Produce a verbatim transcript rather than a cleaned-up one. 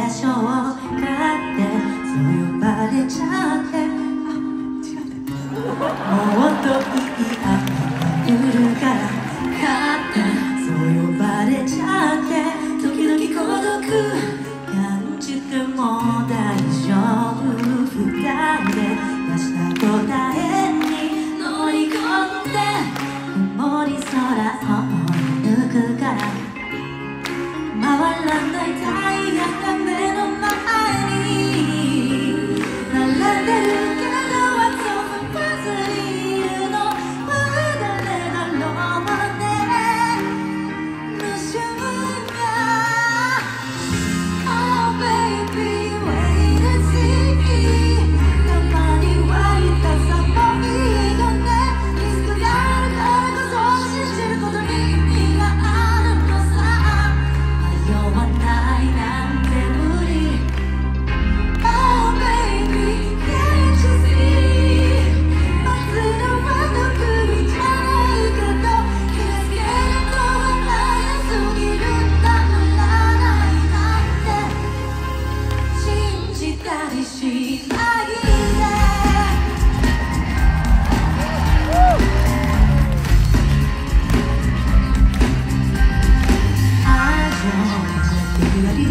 所を買ってそう呼ばれちゃって、あ、違ったもっといいアパが来るから買ってそう呼ばれちゃって、時々孤独感じても大丈夫、二人で出した答えに乗り込んで曇り空を追い抜くから、回らないタイヤが目の前に並んでるけどは飛ばずにいるのは誰だろうね、無臭が Oh baby wait and see、 たまに湧いたさもいいよね、リスクがあるからこそ信じることに意味があるのさ、迷わないなんて無理 Oh baby can't you see、 待つのは得意じゃないけど気がつけるのは早すぎるんだ、乗らないなんて信じたりしないで、愛情を手やり